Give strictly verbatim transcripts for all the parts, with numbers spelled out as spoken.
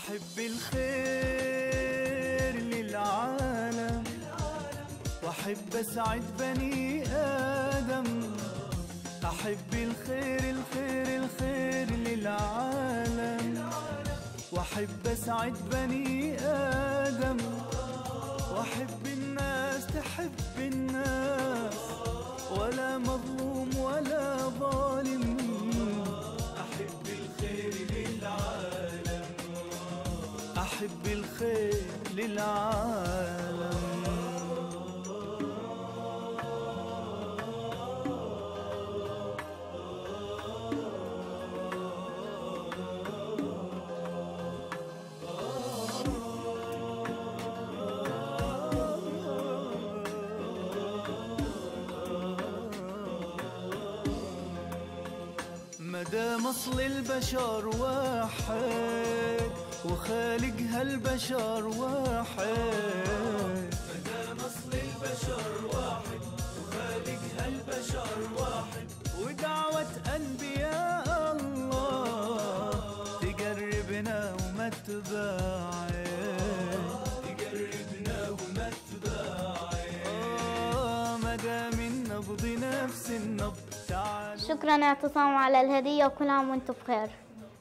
وأحب الخير للعالم، وأحب أسعد بني آدم. أحب الخير الخير الخير للعالم، وأحب أسعد بني آدم. وأحب الناس تحب الناس، ولا مظلوم ولا ظالم. أحب الخير للعالم، أحب الخير للعالم. مدام أصل البشر واحد، وخالق هالبشر واحد. مدام أصل البشر واحد، وخالق هالبشر واحد. ودعوة أنبياء الله تقربنا وما تباعد، تقربنا وما تباعد. آه مدام النبض نفس النبض. شكرا يا اعتصام على الهدية، وكل عام وانتم بخير.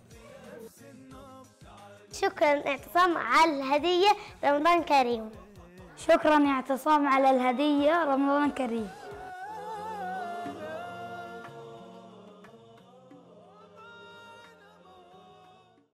شكرا يا اعتصام على الهدية، رمضان كريم. شكرا يا اعتصام على الهدية، رمضان كريم.